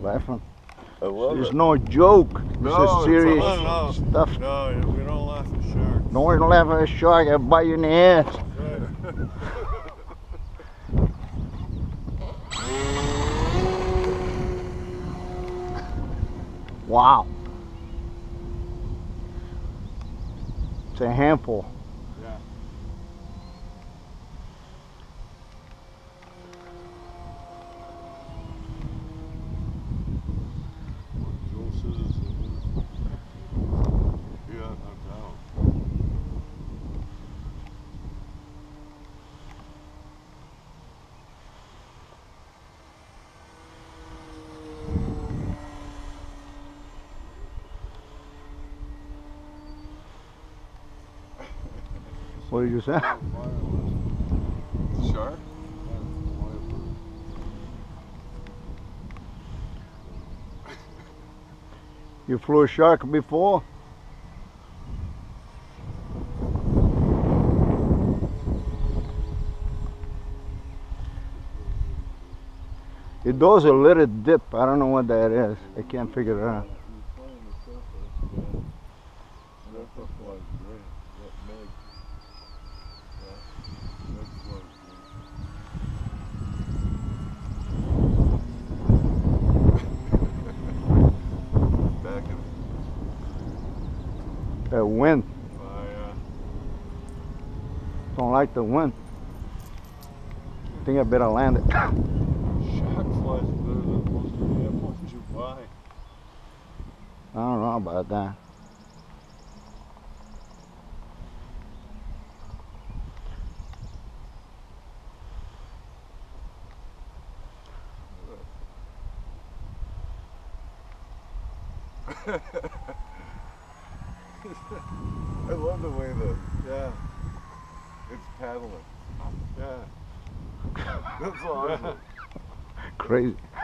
laughing. I love It's it. no joke. No, This is serious no. stuff. No, we don't laugh at sharks. Don't laugh at a shark, I'll bite you in the ass. Right. Wow. It's a handful. Yeah. Joel says it's yeah, no doubt. What did you say? Shark? You flew a shark before? It does a little dip. I don't know what that is. I can't figure it out. That wind. Don't like the wind. I think I better land it. Shark flies better than most of the airplanes you buy. I don't know about that. I love the way it's paddling. Yeah. That's awesome. Crazy.